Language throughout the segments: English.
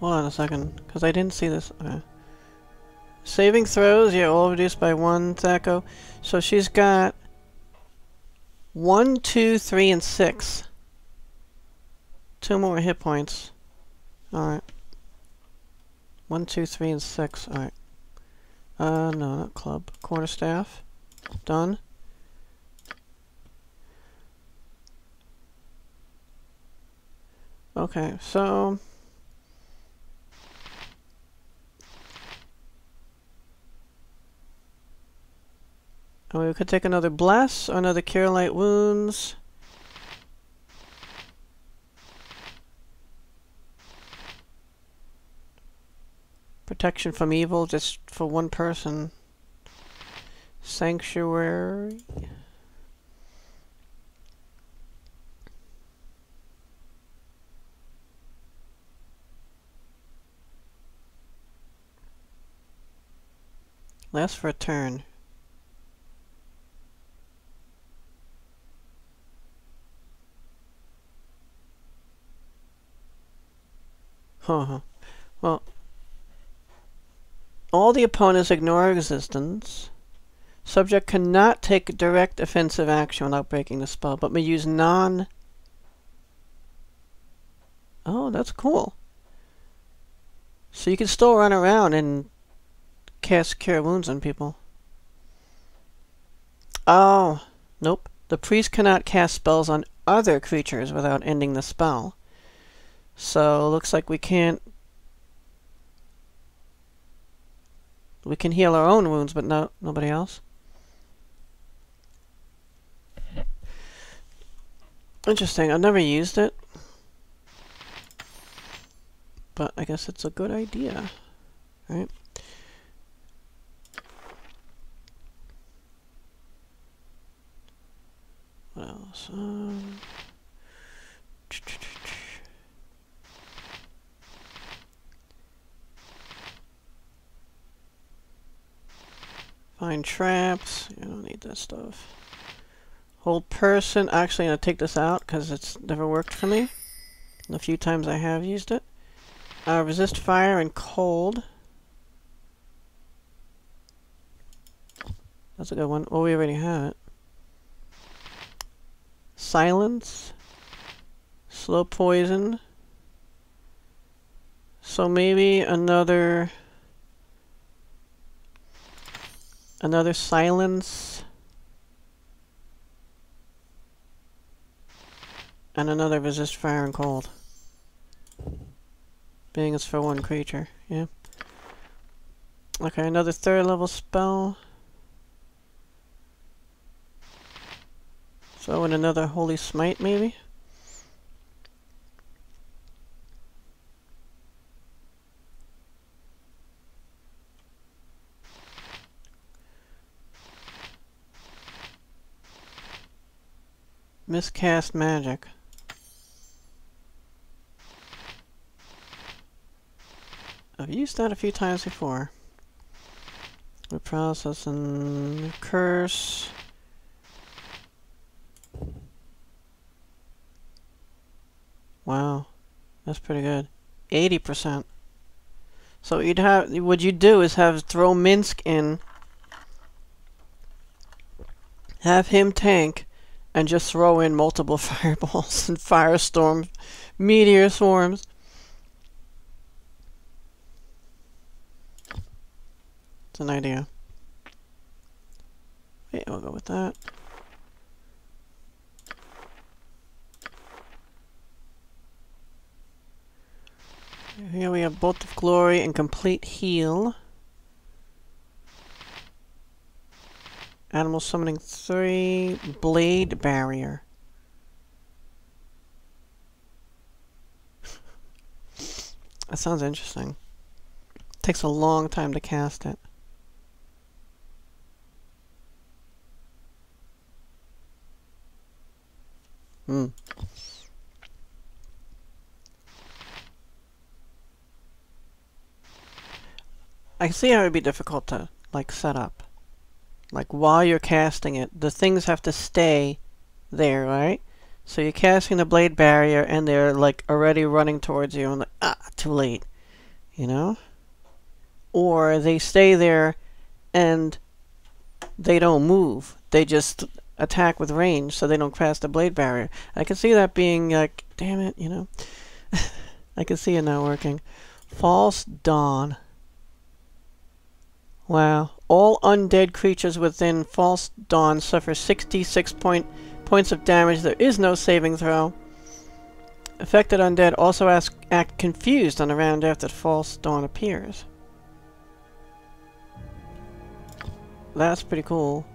Hold on a second, because I didn't see this. Okay. Saving throws, yeah, all reduced by 1 Thaco. So she's got 1, 2, 3, and 6. 2 more hit points. Alright. 1, 2, 3, and 6. Alright. No, not club. Quarterstaff. Done. Okay, so... we could take another Bless or another Cure Light Wounds. Protection from evil, just for one person. Sanctuary. Lasts for a turn. Well, all the opponents ignore existence. Subject cannot take direct offensive action without breaking the spell, but may use non... Oh, that's cool. So you can still run around and cast Cure Wounds on people. Oh, nope. The priest cannot cast spells on other creatures without ending the spell. So, looks like we can't... We can heal our own wounds, but nobody else. Interesting. I've never used it. But I guess it's a good idea. Right? What else? Find traps. You don't need that stuff. Hold person. Actually, I'm going to take this out because it's never worked for me. The few times I have used it. Resist fire and cold. That's a good one. Well, we already have it. Silence. Slow poison. So maybe another silence. And another resist fire and cold. Being it's for one creature, yeah. Okay, another 3rd level spell. So, and another Holy Smite, maybe? Miscast magic. I've used that a few times before. Reprocess and curse. Wow, that's pretty good. 80%. So what you'd do is throw Minsk in, have him tank, and just throw in multiple fireballs and firestorms, meteor swarms. It's an idea. Yeah, we'll go with that. Here we have Bolt of Glory and Complete Heal. Animal Summoning 3. Blade Barrier. That sounds interesting. Takes a long time to cast it. I see how it'd be difficult to, like, set up. Like, while you're casting it, the things have to stay there, right? So you're casting the Blade Barrier, and they're, like, already running towards you, and like, too late. You know? Or they stay there and they don't move. They just attack with range so they don't cross the blade barrier. I can see that being like, damn it, you know? I can see it not working. False Dawn. Wow. All undead creatures within False Dawn suffer 66 points of damage. There is no saving throw. Affected undead also act confused on the round after False Dawn appears. That's pretty cool.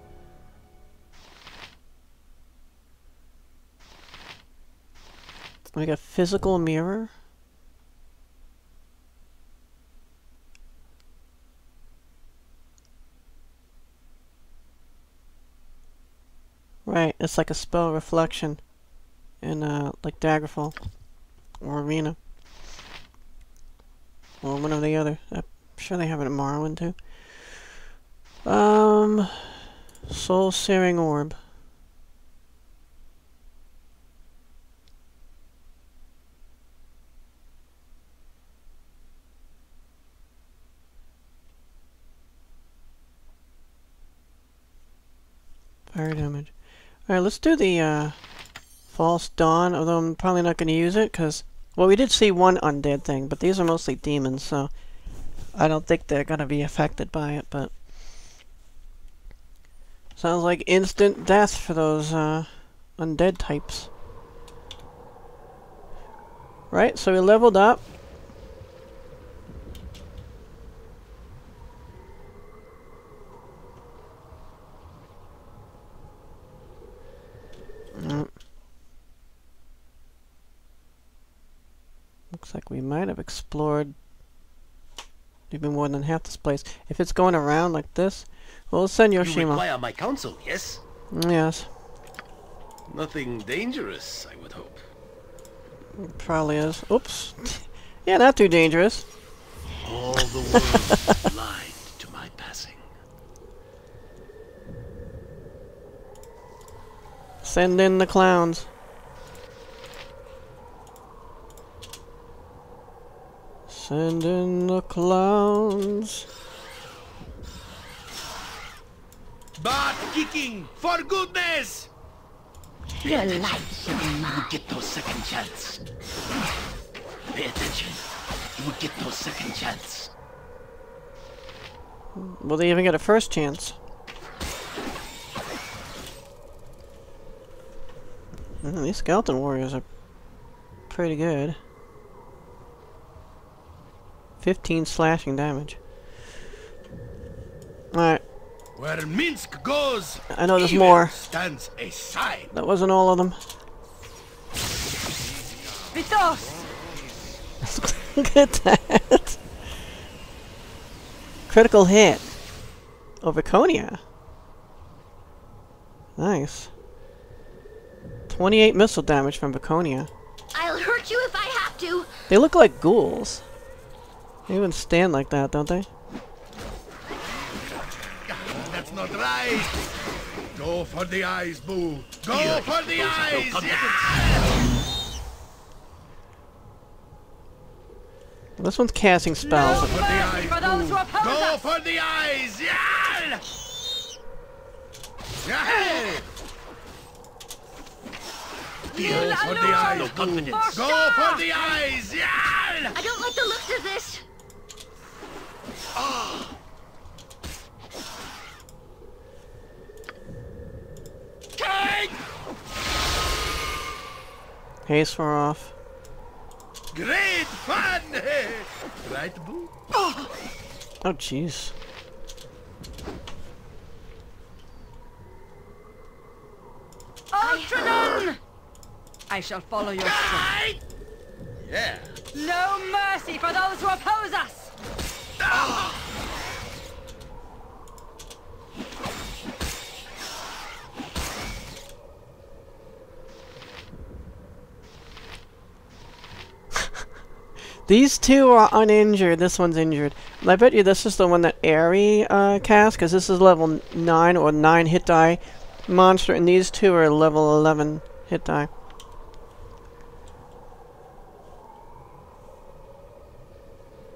We got Physical Mirror. Right, it's like a spell reflection in like Daggerfall or Arena or one or the other. I'm sure they have it in Morrowind too. Soul Searing Orb. Fire damage. Alright, let's do the False Dawn, although I'm probably not going to use it, because, well, we did see one undead thing, but these are mostly demons, so I don't think they're going to be affected by it, but sounds like instant death for those undead types. Right, so we leveled up. Looks like we might have explored even more than half this place. If it's going around like this, we'll send Yoshima. You require my counsel, yes? Yes. Nothing dangerous, I would hope. Probably is. Oops. Yeah, not too dangerous. All the world lied to my passing. Send in the clowns. Send in the clowns. Butt kicking, for goodness! Your life should be You mine. get no second chance. Pay attention. You will get no second chance. Will they even get a first chance? These skeleton warriors are pretty good. 15 slashing damage. Alright. Where Minsk goes, I know there's evil more. stands aside. That wasn't all of them. Vitos! Look at that. Critical hit. Oh, Viconia. Nice. 28 missile damage from Viconia. I'll hurt you if I have to. They look like ghouls. They even stand like that, don't they? That's not right. Go for the eyes, Boo. Go for the eyes. Yeah! This one's casting spells. Go for the eyes, for those Boo. who oppose Go us. for the eyes. Yeah! Yeah! Go for the eyes, Boo. Go for the eyes. Yeah! I don't like the looks of this. Take! Haste for off. Great fun! Right, Boo? Oh, jeez. Ultranon! I shall follow your strength. Right! Yeah. No mercy for those who oppose us! These two are uninjured. This one's injured. I bet you this is the one that Aerie cast, because this is level 9 or 9 hit die monster, and these two are level 11 hit die.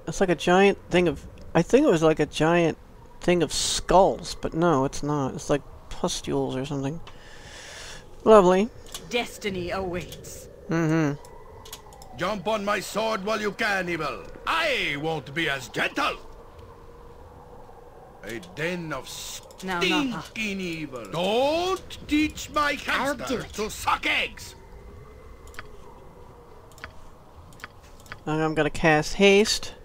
It's like a giant thing of... I think it was like a giant thing of skulls, but no, it's not. It's like pustules or something. Lovely. Destiny awaits. Mm-hmm. Jump on my sword while you can, evil. I won't be as gentle. A den of Now, stinking Nappa. evil. Don't teach my I'll do hamster it. to suck eggs. I'm gonna cast haste.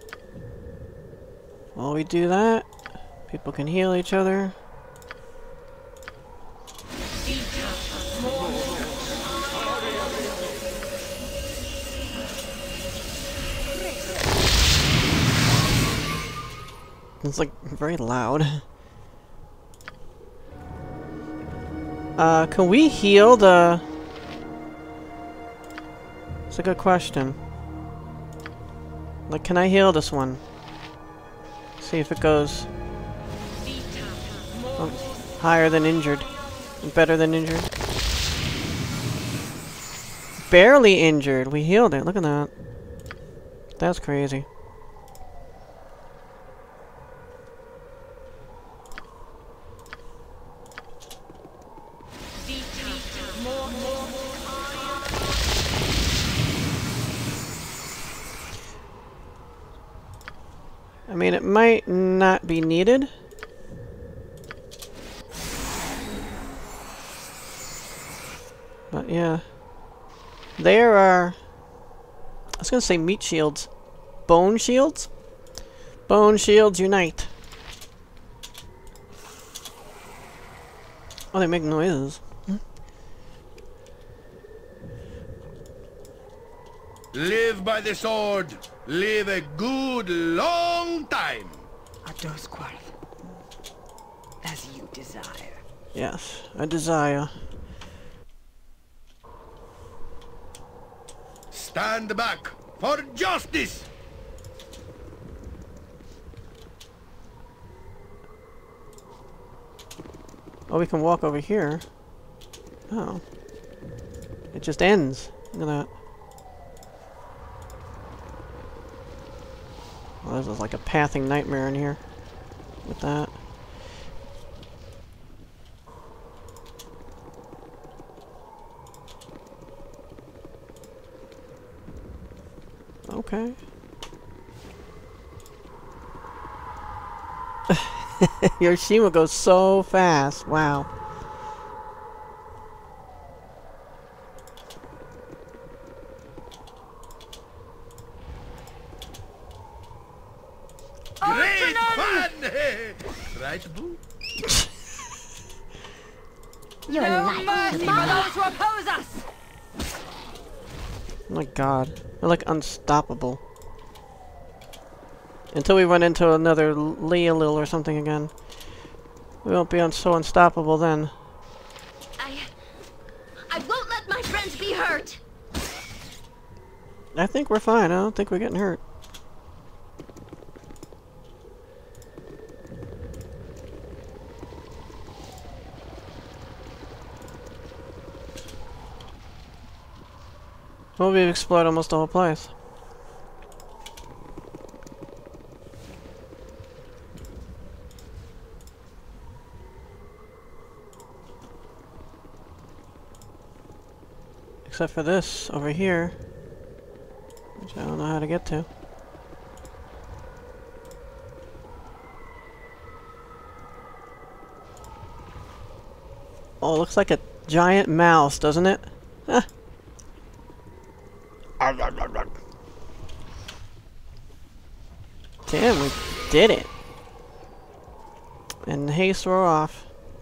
While we do that, people can heal each other. It's like very loud. Can we heal the... It's a good question. Like, can I heal this one? See if it goes higher than injured. Better than injured. Barely injured. We healed it. Look at that. That's crazy. I mean, it might not be needed. But yeah. There are... I was gonna say meat shields. Bone shields? Bone shields unite. Oh, they make noises. Live by the sword. Live a good long time. A dosquarth. As you desire. Yes, I desire. Stand back for justice. Oh, we can walk over here. Oh. It just ends. Look at that. Well, this is like a pathing nightmare in here. With that. Okay. Yoshima goes so fast. Wow. Great fun! Right, Boo? Your no mercy for those who oppose us! Oh my god. They're like unstoppable. Until we run into another Leolil or something again. We won't be so unstoppable then. I won't let my friends be hurt! I think we're fine. I don't think we're getting hurt. Well, we've explored almost the whole place. Except for this over here, which I don't know how to get to. Oh, it looks like a giant mouse, doesn't it? Huh. Damn, we did it. And haste we're off.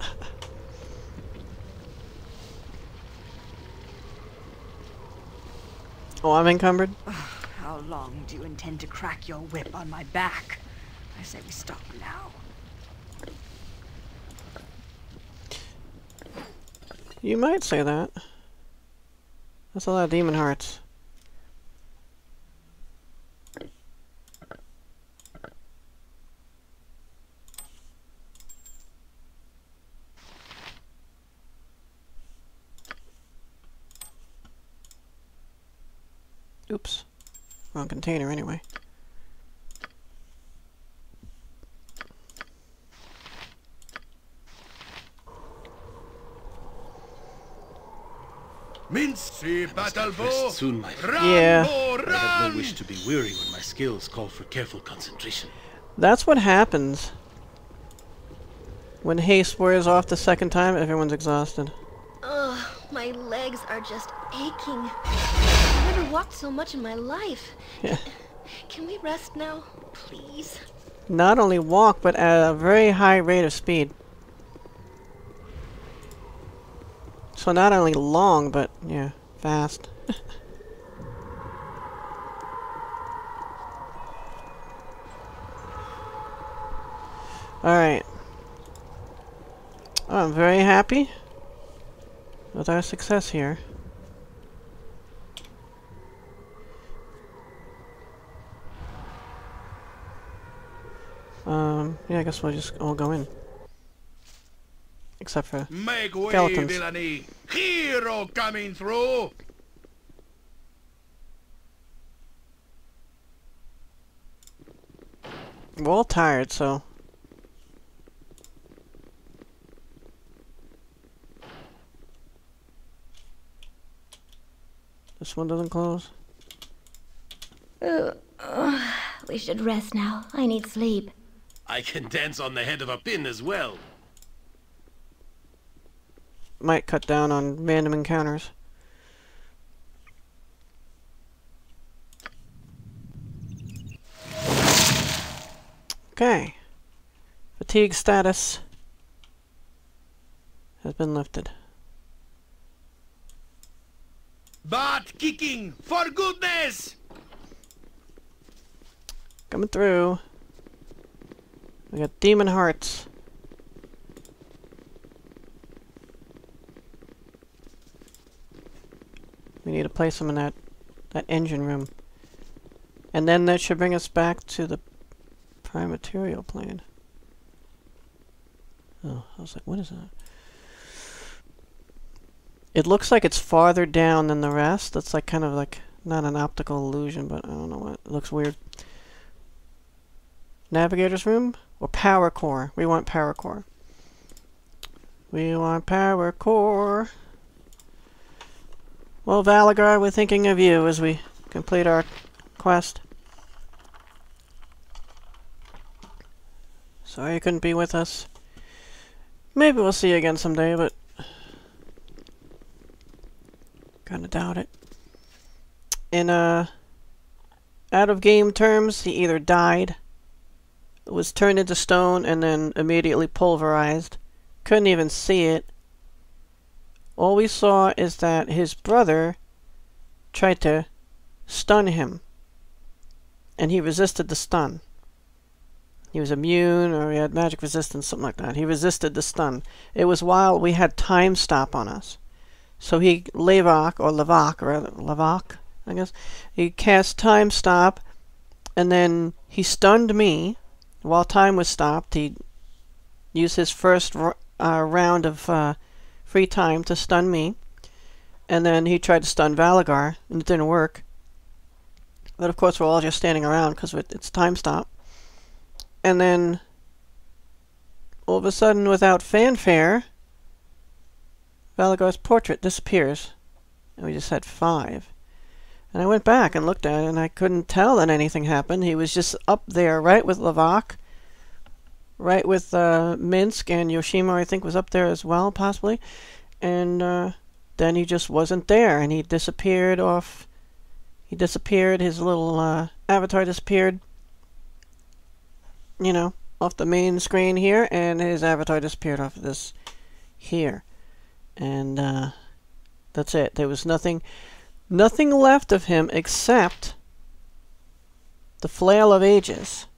Oh, I'm encumbered? How long do you intend to crack your whip on my back? I say we stop now. You might say that. That's a lot of demon hearts. Oops. Wrong container anyway. Mince, see battle bow. Rest soon, my friend. Run, Yeah. bow, I have run! no wish to be weary when my skills call for careful concentration. That's what happens. When haste wears off the second time, everyone's exhausted. Ugh, my legs are just aching. I've never walked so much in my life. Yeah. Can we rest now, please? Not only walk, but at a very high rate of speed. So not only long, but, yeah, fast. Alright. I'm very happy with our success here. Yeah, I guess we'll just all go in. Except for Make way, skeletons. villainy! Hero coming through! we're all tired, so... This one doesn't close? We should rest now. I need sleep. I can dance on the head of a pin as well. Might cut down on random encounters. Okay. Fatigue status has been lifted. Butt kicking, for goodness! Coming through. We got demon hearts. We need to place them in that engine room. And then that should bring us back to the prime material plane. Oh, I was like, what is that? It looks like it's farther down than the rest. That's like kind of like, not an optical illusion, but I don't know what. It looks weird. Navigator's room? Or power core? We want power core. We want power core. Well, Valagar, we're thinking of you as we complete our quest. Sorry you couldn't be with us. Maybe we'll see you again someday, but... kinda doubt it. In, out of game terms, he either died, was turned into stone, and then immediately pulverized. Couldn't even see it. All we saw is that his brother tried to stun him, and he resisted the stun. He was immune, or he had magic resistance, something like that. He resisted the stun. It was while we had time stop on us. So he, Levok, I guess, he cast time stop, and then he stunned me. While time was stopped, he used his first round of free time to stun me. And then he tried to stun Valagar, and it didn't work. But of course we're all just standing around because it's time stop. And then, all of a sudden, without fanfare, Valagar's portrait disappears. And we just had 5. And I went back and looked at it, and I couldn't tell that anything happened. He was just up there, right with Levok, right with Minsk, and Yoshima, I think, was up there as well, possibly. And then he just wasn't there, and he disappeared off. He disappeared, his little avatar disappeared, you know, off the main screen here, and his avatar disappeared off of this here. And that's it. There was nothing left of him except the Flail of Ages.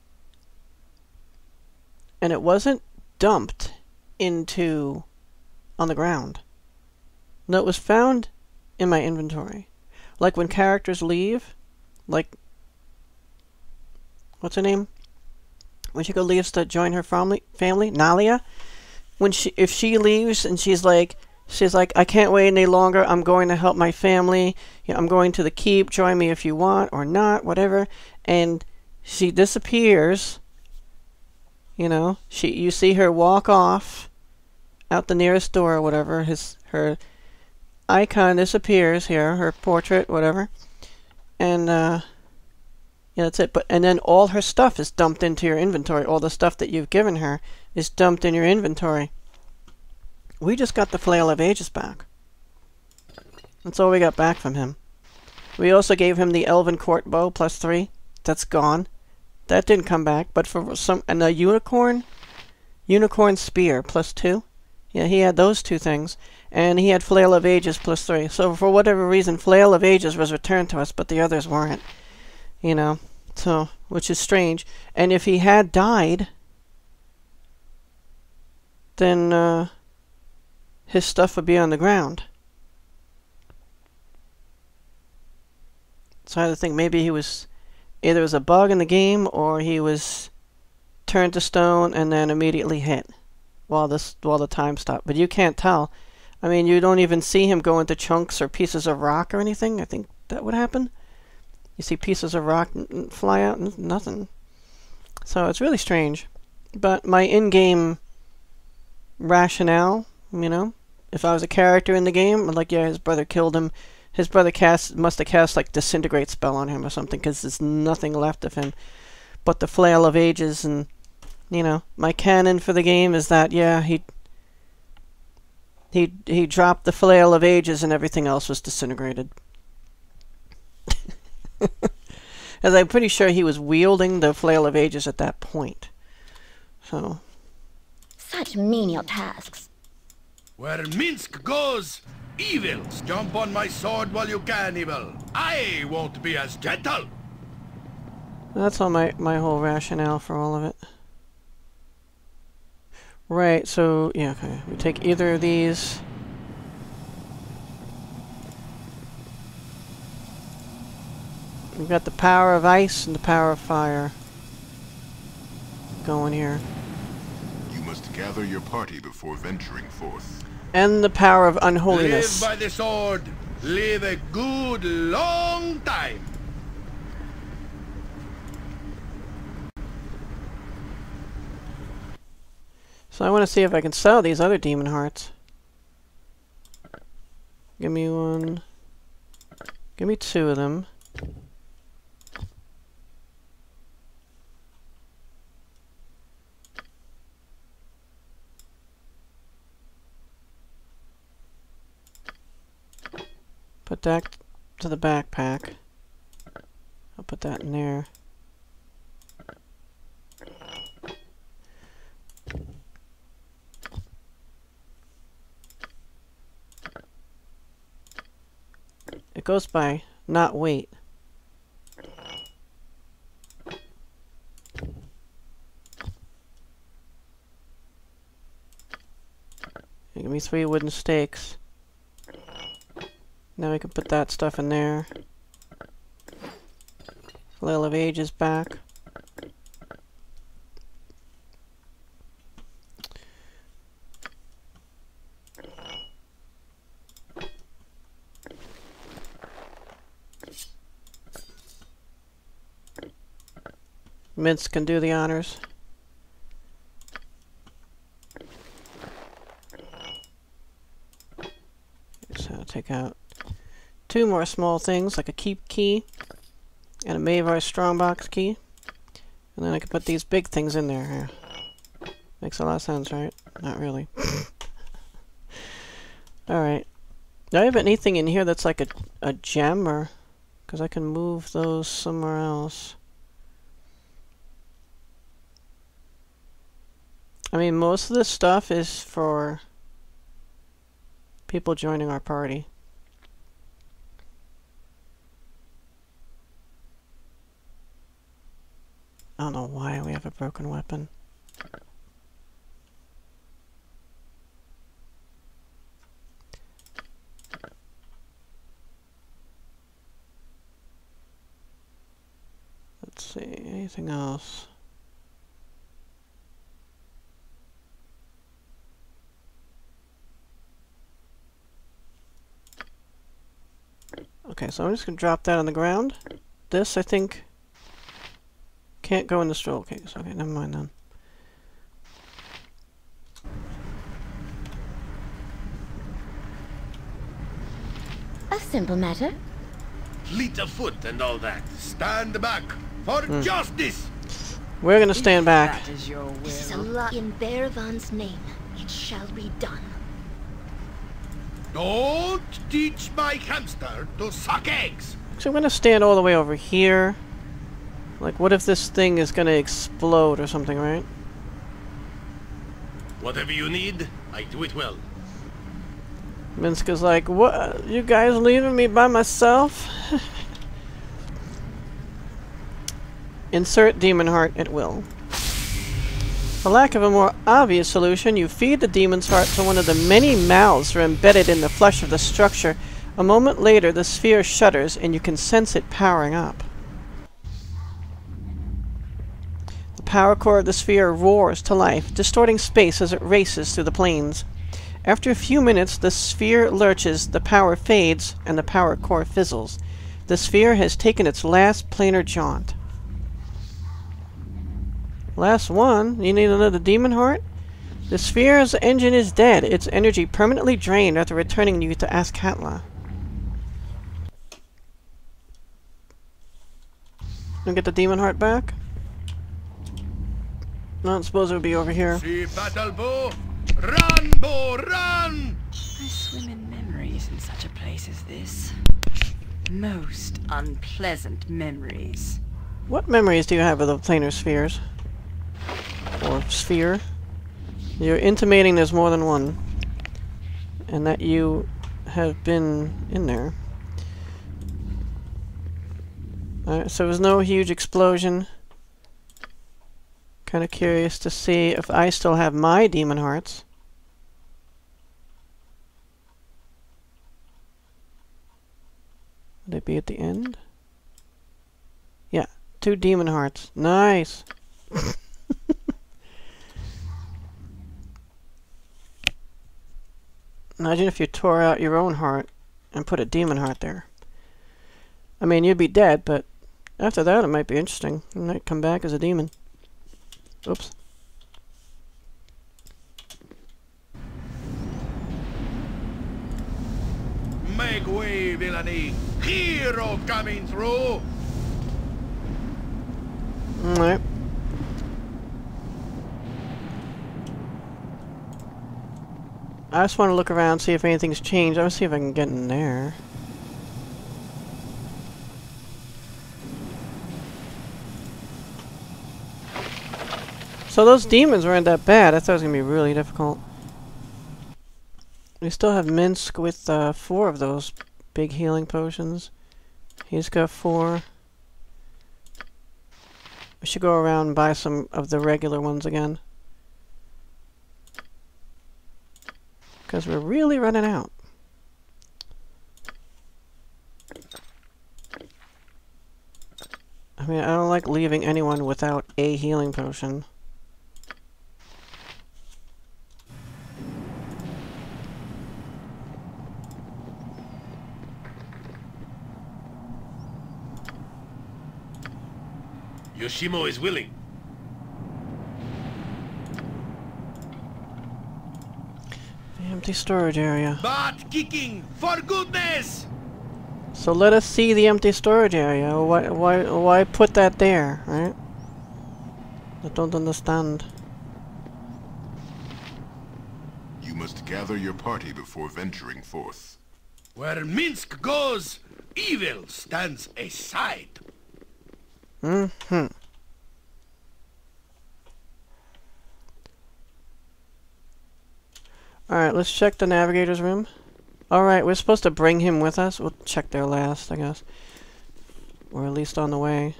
And it wasn't dumped into on the ground. No, it was found in my inventory. Like when characters leave, like, what's her name? When she leaves to join her family, Nalia. If she leaves and she's like, I can't wait any longer. I'm going to help my family. You know, I'm going to the keep. Join me if you want or not, whatever. And she disappears. You know, you see her walk off out the nearest door or whatever. Her icon disappears here, her portrait, whatever. And yeah, that's it. And then all her stuff is dumped into your inventory. All the stuff that you've given her is dumped in your inventory. We just got the Flail of Ages back. That's all we got back from him. We also gave him the Elven Court Bow +3. That's gone. That didn't come back. But for some... And the Unicorn Spear +2. Yeah, he had those two things. And he had Flail of Ages +3. So for whatever reason, Flail of Ages was returned to us, but the others weren't. You know, so, which is strange. And if he had died, then his stuff would be on the ground. So I had to think maybe he was, either it was a bug in the game, or he was turned to stone and then immediately hit while the time stopped. But you can't tell. I mean, you don't even see him go into chunks or pieces of rock or anything. I think that would happen. You see pieces of rock fly out and nothing. So it's really strange. But my in-game rationale, you know, if I was a character in the game, I'm like, yeah, his brother killed him. His brother must have cast like Disintegrate spell on him or something, because there's nothing left of him but the Flail of Ages. And you know, my canon for the game is that yeah, he dropped the Flail of Ages and everything else was disintegrated. As I'm pretty sure he was wielding the Flail of Ages at that point. So Such menial tasks. Where Minsk goes, evils jump on my sword while you can, evil. I won't be as gentle. that's all my whole rationale for all of it. Right, so yeah, okay. We take either of these. We've got the power of ice and the power of fire going here. You must gather your party before venturing forth. And the power of unholiness. Live by the sword. Live a good long time. So I want to see if I can sell these other demon hearts. Give me one. Give me 2 of them. Put that to the backpack. I'll put that in there. It goes by not weight. Give me 3 wooden stakes. Now we can put that stuff in there. Flail of Ages back. Mince can do the honors. So I'll take out 2 more small things, like a keep key and a Mavar strongbox key. And then I can put these big things in there. Yeah. Makes a lot of sense, right? Not really. Alright. Do I have anything in here that's like a gem, or... because I can move those somewhere else. I mean, most of this stuff is for people joining our party. I don't know why we have a broken weapon. Let's see, anything else? Okay, so I'm just going to drop that on the ground. This, I think, can't go in the stroll case. Okay, never mind then. A simple matter. Fleet of foot and all that. Stand back for justice! We're gonna stand back. That is your This is a will. law in Bearvan's name. It shall be done. Don't teach my hamster to suck eggs! So I'm gonna stand all the way over here. Like, what if this thing is gonna explode or something, right? Whatever you need, I do it well. Minska's like, what? You guys leaving me by myself? Insert demon heart at will. For lack of a more obvious solution, you feed the demon's heart to one of the many mouths that are embedded in the flesh of the structure. A moment later, the sphere shudders and you can sense it powering up. The power core of the sphere roars to life, distorting space as it races through the planes. After a few minutes, the sphere lurches, the power fades, and the power core fizzles. The sphere has taken its last planar jaunt. Last one? You need another demon heart? The sphere's engine is dead, its energy permanently drained after returning you to Azkatla. And get the demon heart back? No, I suppose it would be over here. See battle bow? Run, bow, run! I swim in memories in such a place as this. Most unpleasant memories. What memories do you have of the planar spheres? Or sphere? You're intimating there's more than one. And that you have been in there. Alright, so there's no huge explosion. Kind of curious to see if I still have my demon hearts. Would they be at the end? Yeah, 2 demon hearts. Nice! Imagine if you tore out your own heart and put a demon heart there. I mean, you'd be dead, but after that it might be interesting. You might come back as a demon. Oops. Make way, villainy! Hero coming through! Alright. I just want to look around, see if anything's changed. I'll see if I can get in there. So those demons weren't that bad. I thought it was going to be really difficult. We still have Minsk with 4 of those big healing potions. He's got 4. We should go around and buy some of the regular ones again. Because we're really running out. I mean, I don't like leaving anyone without a healing potion. Yoshimo is willing. The empty storage area. Butt kicking, for goodness! So let us see the empty storage area. Why put that there, right? I don't understand. You must gather your party before venturing forth. Where Minsk goes, evil stands aside. Mm-hmm. Alright, let's check the navigator's room. Alright, we're supposed to bring him with us. We'll check there last, I guess. Or at least on the way.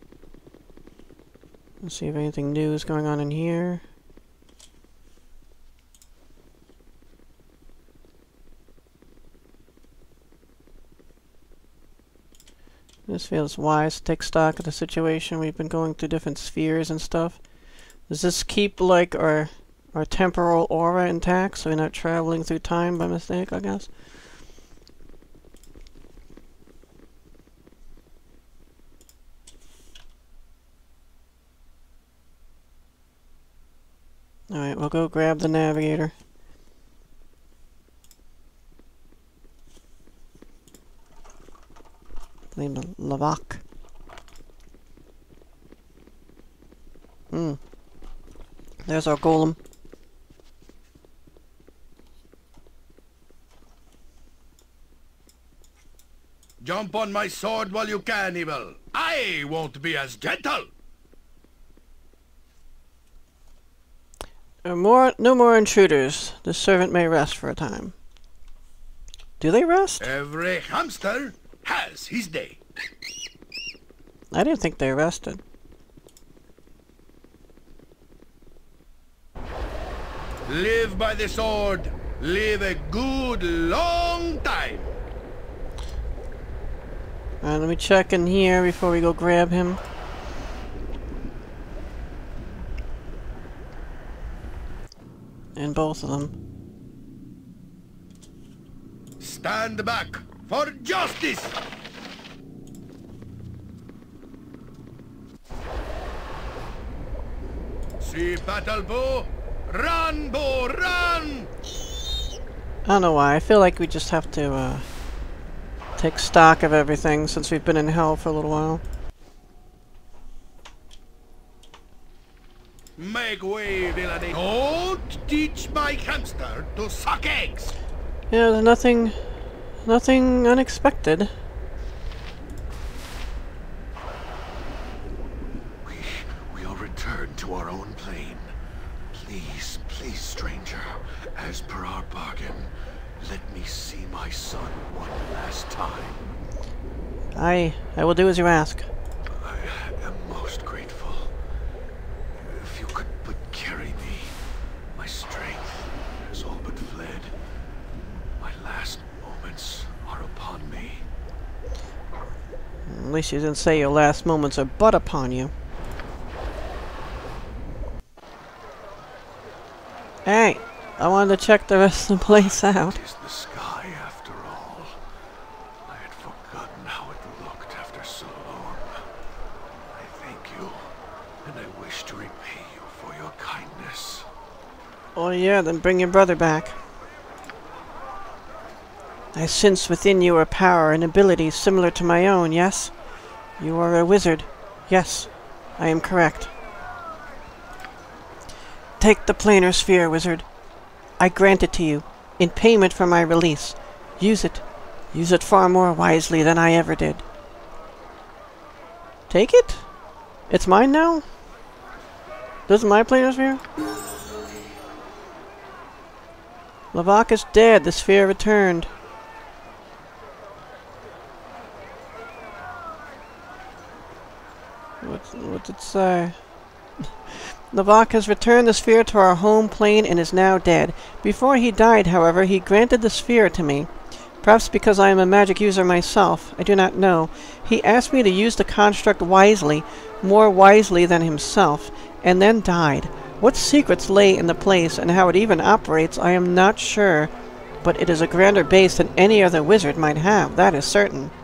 Let's see if anything new is going on in here. This feels wise to take stock of the situation. We've been going through different spheres and stuff. Does this keep, like, our temporal aura intact, so we're not traveling through time by mistake, I guess? Alright, we'll go grab the navigator. named Lavak. There's our golem. Jump on my sword while you can, Evil. I won't be as gentle. No more intruders. The servant may rest for a time. Do they rest? Every hamster has his day. I didn't think they rested. Live by the sword. Live a good long time. Let me check in here before we go grab him. And both of them. Stand back for justice! See battle bow? Run, bow, run! I don't know why. I feel like we just have to take stock of everything since we've been in hell for a little while. Make way, villainy! Don't teach my hamster to suck eggs! Yeah, there's nothing unexpected. We'll return to our own plane. Please, please, stranger. As per our bargain, let me see my son one last time. I will do as you ask. I am most grateful. If you could but carry me, my strength has all but fled. My last moments are upon me. At least you didn't say your last moments are but upon you. Hey, I wanted to check the rest of the place out. It is the sky after all. I had forgotten how it looked after so long. I thank you, and I wish to repay you for your kindness. Oh yeah, then bring your brother back. I sense within you a power and ability similar to my own, yes? You are a wizard. Yes, I am correct. Take the Planar Sphere, wizard. I grant it to you, in payment for my release. Use it. Use it far more wisely than I ever did. Take it? It's mine now? This is my Planar Sphere? Lavak is dead. The sphere returned. What's it say? Lavak has returned the sphere to our home plane and is now dead. Before he died, however, he granted the sphere to me. Perhaps because I am a magic user myself. I do not know. He asked me to use the construct wisely, more wisely than himself, and then died. What secrets lay in the place and how it even operates, I am not sure. But it is a grander base than any other wizard might have, that is certain.